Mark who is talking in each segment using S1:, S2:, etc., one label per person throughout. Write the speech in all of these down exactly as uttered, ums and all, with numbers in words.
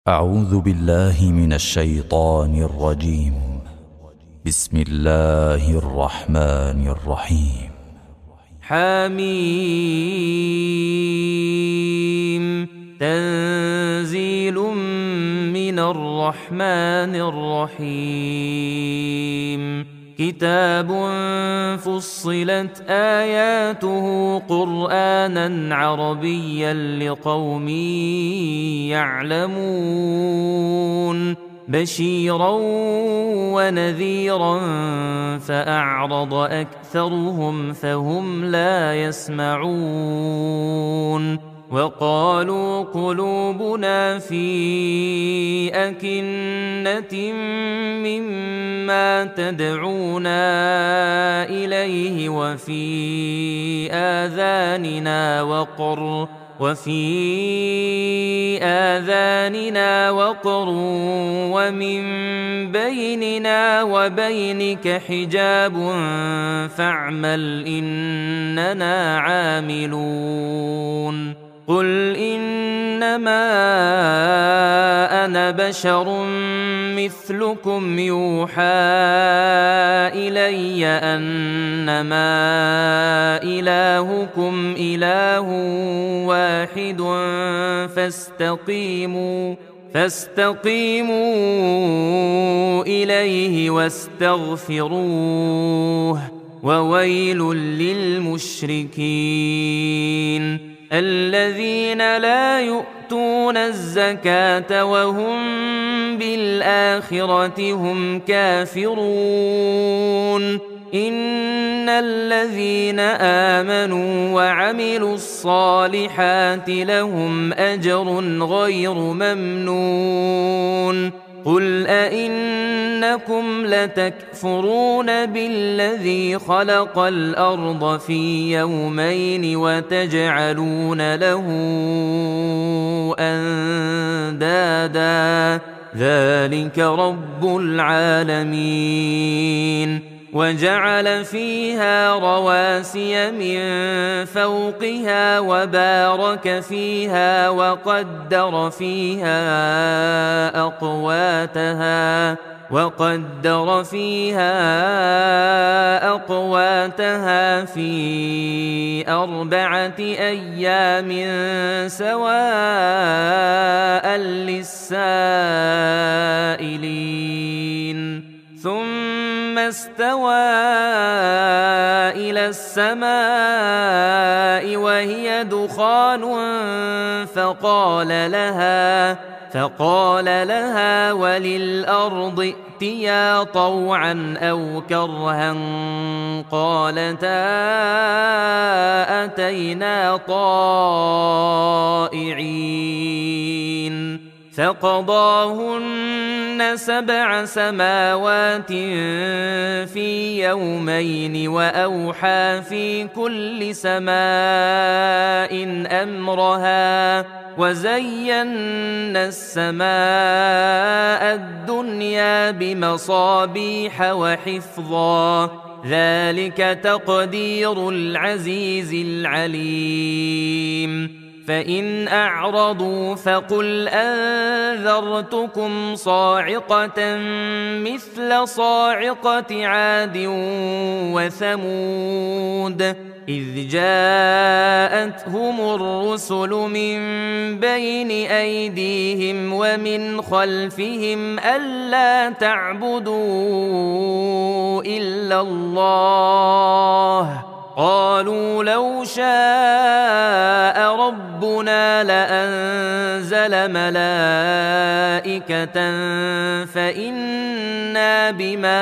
S1: أعوذ بالله من الشيطان الرجيم. بسم الله الرحمن الرحيم.
S2: حميم تنزيل من الرحمن الرحيم. كتاب فصلت آياته قرآنا عربيا لقوم يعلمون بشيرا ونذيرا فأعرض أكثرهم فهم لا يسمعون. وقالوا قلوبنا في أكنة مما تدعونا إليه وفي آذاننا وقر وفي آذاننا وقر ومن بيننا وبينك حجاب فاعمل إننا عاملون. قل إنما أنا بشر مثلكم يوحى إلي أنما إلهكم إله واحد فاستقيموا فاستقيموا إليه واستغفروه وويل للمشركين الذين لا يؤتون الزكاة وهم بالآخرة هم كافرون. إن الذين آمنوا وعملوا الصالحات لهم أجر غير ممنون. قل أئنكم لتكفرون بالذي خلق الأرض في يومين وتجعلون له أندادا ذلك رب العالمين. وجعل فيها رواسي من فوقها وبارك فيها وقدر فيها أقواتها وقدر فيها أقواتها في أربعة أيام سواء للسائلين. ثم استوى إلى السماء وهي دخان فقال لها فقال لها وللأرض ائتيا طوعا أو كرها قالتا أتينا طائعين. فقضاهن سبع سماوات في يومين وأوحى في كل سماء أمرها وزينا السماء الدنيا بمصابيح وحفظا ذلك تقدير العزيز العليم. فإن أعرضوا فقل أنذرتكم صاعقة مثل صاعقة عاد وثمود إذ جاءتهم الرسل من بين أيديهم ومن خلفهم ألا تعبدوا إلا الله قالوا لو شاء ربنا لأنزل ملائكة فإنا بما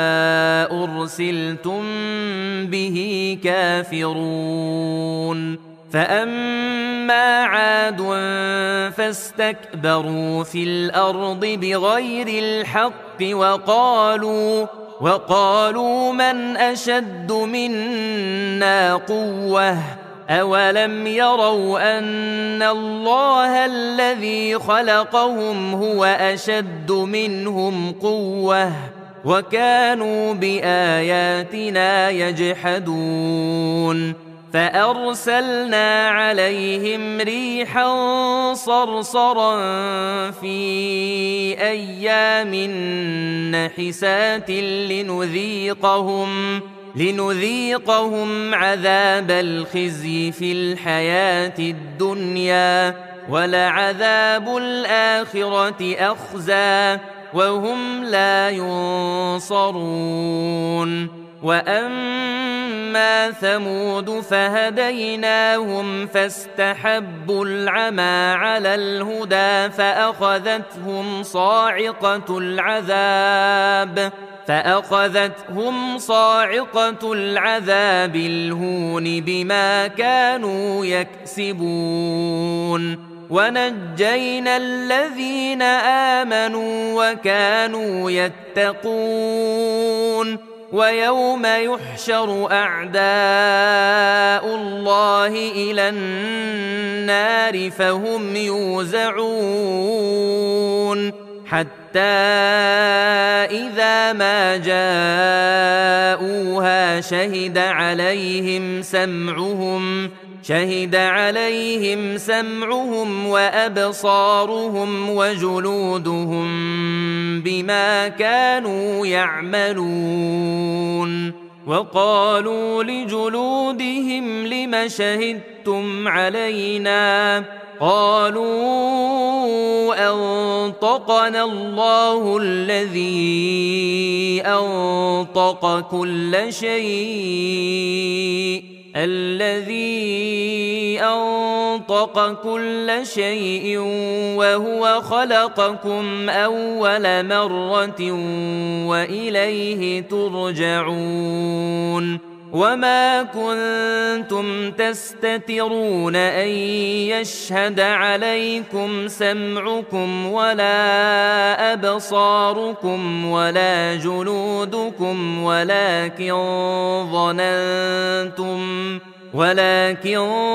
S2: أرسلتم به كافرون. فأما عاد فاستكبروا في الأرض بغير الحق وقالوا وقالوا من أشد منا قوة أولم يروا أن الله الذي خلقهم هو أشد منهم قوة وكانوا بآياتنا يجحدون. فأرسلنا عليهم ريحا صرصرا في أيام نحسات لنذيقهم لنذيقهم عذاب الخزي في الحياة الدنيا ولعذاب الآخرة أخزى وهم لا ينصرون. وأما ثمود فهديناهم فاستحبوا العمى على الهدى فأخذتهم صاعقة العذاب فأخذتهم صاعقة العذاب الهون بما كانوا يكسبون. ونجينا الذين آمنوا وكانوا يتقون. ويوم يحشر أعداء الله إلى النار فهم يوزعون حتى إذا ما جاءوها شهد عليهم سمعهم شهد عليهم سمعهم وأبصارهم وجلودهم بما كانوا يعملون. وقالوا لجلودهم لم شهدتم علينا قالوا أنطقنا الله الذي أنطق كل شيء الذي أنطق كل شيء وهو خلقكم أول مرة وإليه ترجعون. وما كنتم تستترون أن يشهد عليكم سمعكم ولا أبصاركم ولا جلودكم ولكن ظننتم ولكن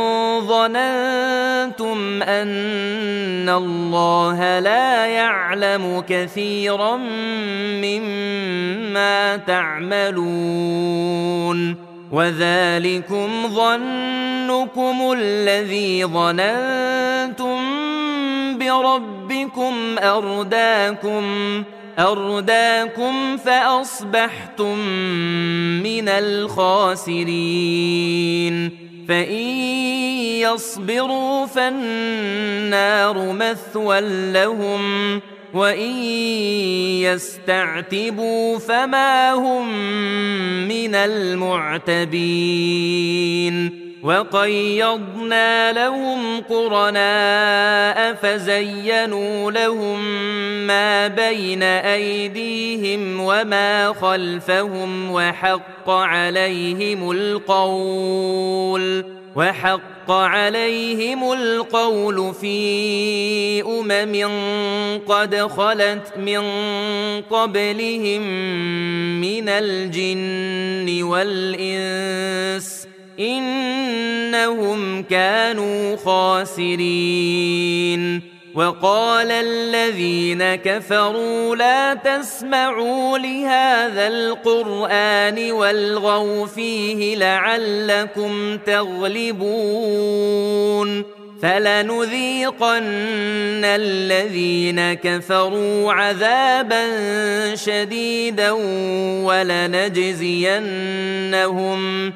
S2: ظننتم أن الله لا يعلم كثيرا مما تعملون. وذلكم ظنكم الذي ظننتم بربكم أرداكم أرداكم فأصبحتم من الخاسرين. فإن يصبروا فالنار مثوى لهم وإن يستعتبوا فما هم من المعتبين. وقيضنا لهم قرناء فزينوا لهم ما بين أيديهم وما خلفهم وحق عليهم القول وحق عليهم القول في أمم قد خلت من قبلهم من الجن والإنس إنهم كانوا خاسرين. وقال الذين كفروا لا تسمعوا لهذا القرآن والغوا فيه لعلكم تغلبون. فلنذيقن الذين كفروا عذابا شديدا ولنجزينهم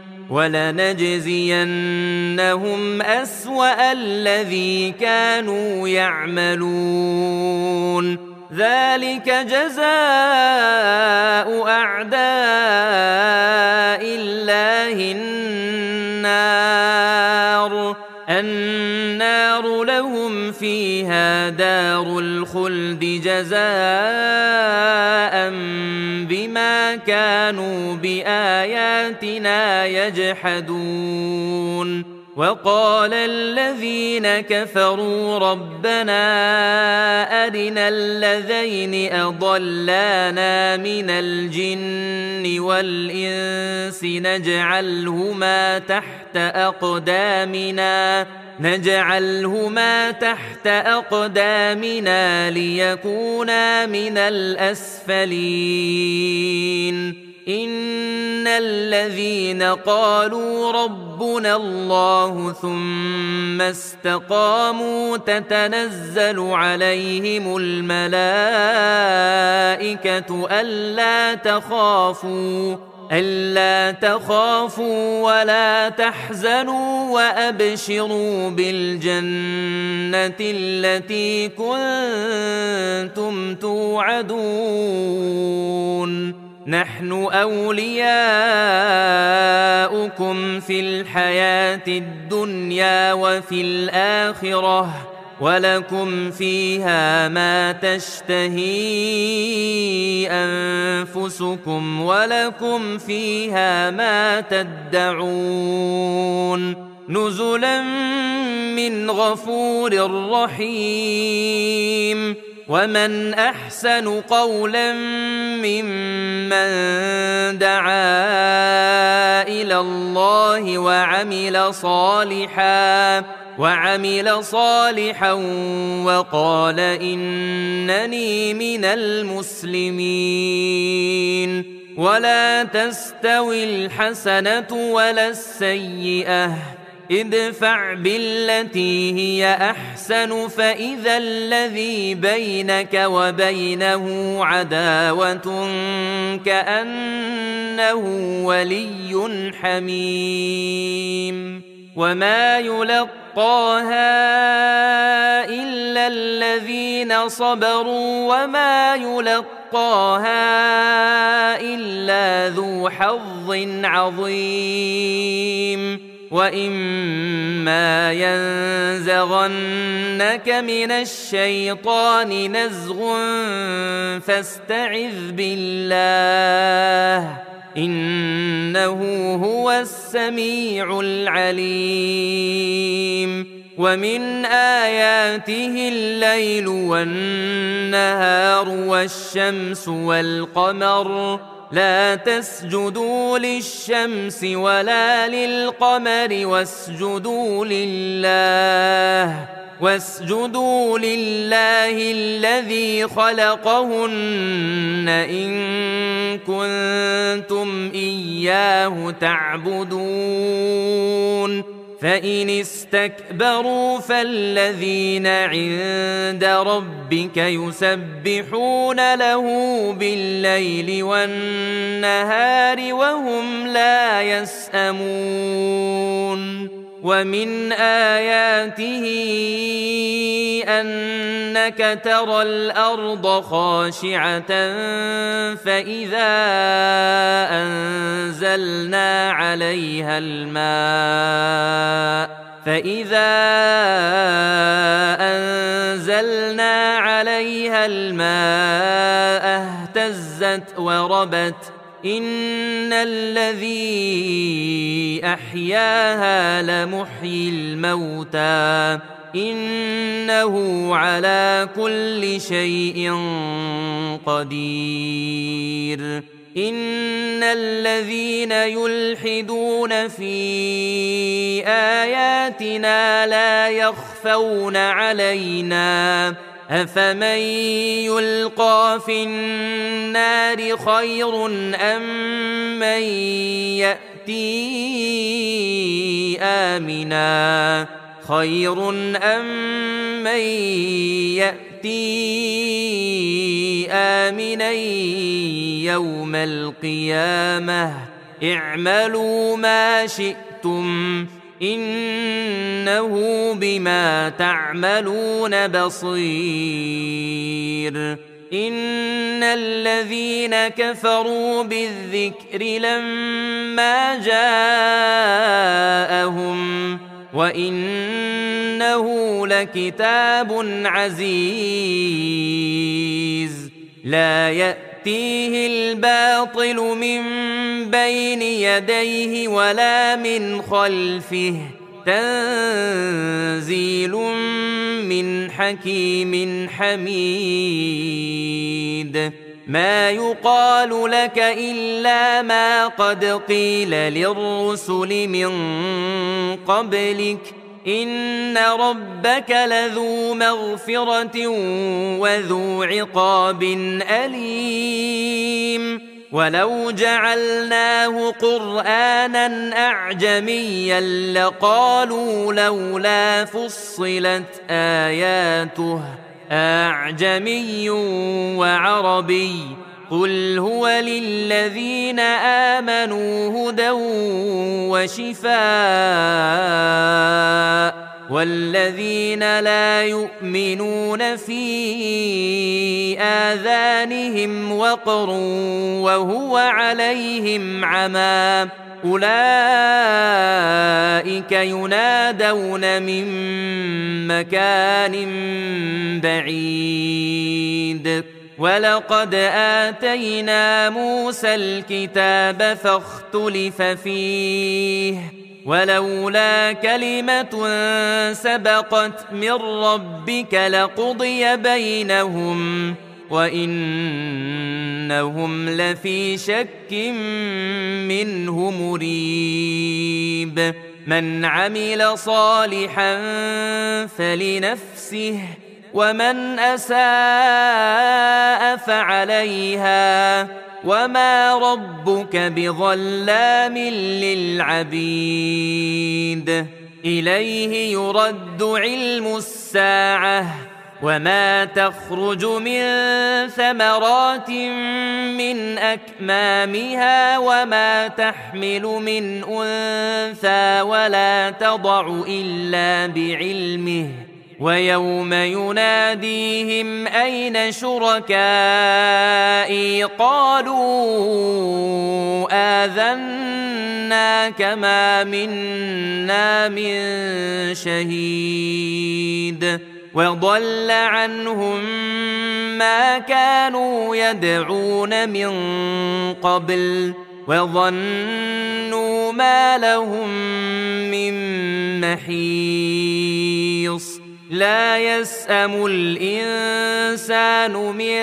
S2: ولنجزينهم أسوأ الذي كانوا يعملون. ذلك جزاء أعداء الله النار النار لهم فيها دار الخلد جزاء بما كانوا بآياتنا يجحدون. وقال الذين كفروا ربنا أرنا الذين أضلانا من الجن والإنس نجعلهما تحت أقدامنا نجعلهما تحت أقدامنا ليكونا من الأسفلين. إن الذين قالوا ربنا الله ثم استقاموا تتنزل عليهم الملائكة ألا تخافوا ألا تخافوا ولا تحزنوا وأبشروا بالجنة التي كنتم توعدون نحن أولياؤكم في الحياة الدنيا وفي الآخرة ولكم فيها ما تشتهي أنفسكم ولكم فيها ما تدعون نزلا من غفور رحيم ومن أحسن قولا ممن دعا إلى الله وعمل صالحا وعمل صالحا وقال إنني من المسلمين ولا تستوي الحسنة ولا السيئة ادفع بالتي هي أحسن فإذا الذي بينك وبينه عداوة كأنه ولي حميم وما يلقاها إلا الذين صبروا وما يلقاها إلا ذو حظ عظيم وإما ينزغنك من الشيطان نزغ فاستعذ بالله إنه هو السميع العليم ومن آياته الليل والنهار والشمس والقمر لا تسجدوا للشمس ولا للقمر واسجدوا لله واسجدوا لله الذي خلقهن إن كنتم إياه تعبدون فإن استكبروا فالذين عند ربك يسبحون له بالليل والنهار وهم لا يسأمون ومن آياته أنك ترى الأرض خاشعة فإذا أنزلنا عليها الماء فإذا أنزلنا عليها الماء اهتزت وربت إن الذي أحياها لمحيي الموتى إنه على كل شيء قدير إن الذين يلحدون في آياتنا لا يخفون علينا أفمن يلقى في النار خير أم من يأتي آمنا خير أم من يأتي آمنا يوم القيامة اعملوا ما شئتم إنه بما تعملون بصير إن الذين كفروا بالذكر لما جاءهم وإنه لكتاب عزيز لا يأتيه الباطل من بين يديه ولا من خلفه تنزيل من حكيم حميد ما يقال لك إلا ما قد قيل للرسل من قبلك إن ربك لذو مغفرة وذو عقاب أليم ولو جعلناه قرآنا أعجميا لقالوا لولا فصلت آياته أعجمي وعربي قل هو للذين آمنوا هدى وشفاء والذين لا يؤمنون في آذانهم وقر وهو عليهم عمى أولئك ينادون من مكان بعيد ولقد آتينا موسى الكتاب فاختلف فيه ولولا كلمة سبقت من ربك لقضي بينهم وإنهم لفي شك منه مريب من عمل صالحا فلنفسه ومن أساء فعليها وما ربك بظلام للعبيد إليه يرد علم الساعة وما تخرج من ثمرات من أكمامها وما تحمل من أنثى ولا تضع إلا بعلمه ويوم يناديهم أين شركائي قالوا آذناك ما منا من شهيد وضل عنهم ما كانوا يدعون من قبل وظنوا ما لهم من محيص لا يسأم الإنسان من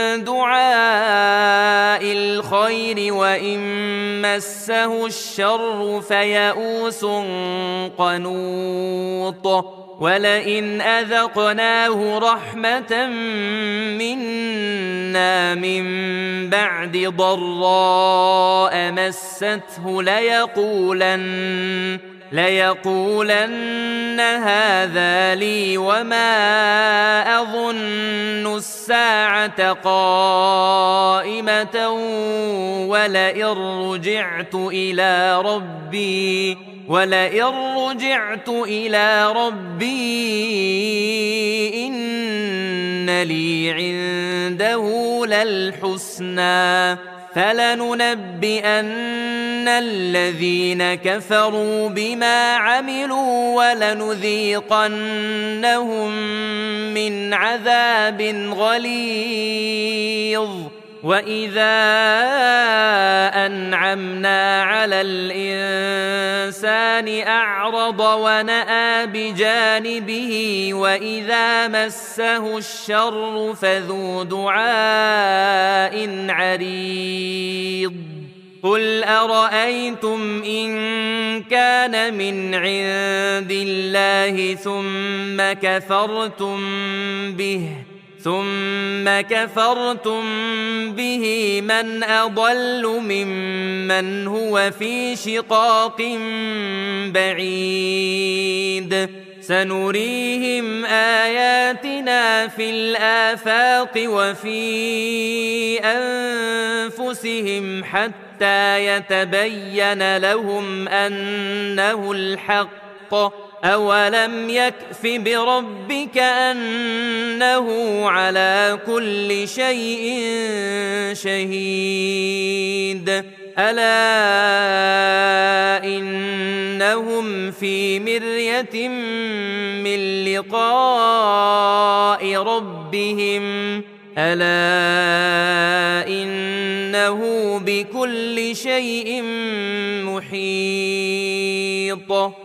S2: دعاء الخير وإن مسه الشر فيئوس قنوط ولئن أذقناه رحمة منا من بعد ضراء مسته ليقولن ليقولن هذا لي وما أظن الساعة قائمة ولئن رجعت إلى ربي ولئن رجعت إلى ربي إن لي عنده للحسنى فلننبئن الذين كفروا بما عملوا ولنذيقنهم من عذاب غليظ وإذا أنعمنا على الإنسان أعرض ونأى بجانبه وإذا مسه الشر فذو دعاء عريض قل أرأيتم إن كان من عند الله ثم كفرتم به ثم كفرتم به من أضل ممن هو في شقاق بعيد سنريهم آياتنا في الآفاق وفي أنفسهم حتى يتبين لهم أنه الحق أولم يكف بربك أنه على كل شيء شهيد ألا إنهم في مرية من لقاء ربهم ألا إنه بكل شيء محيط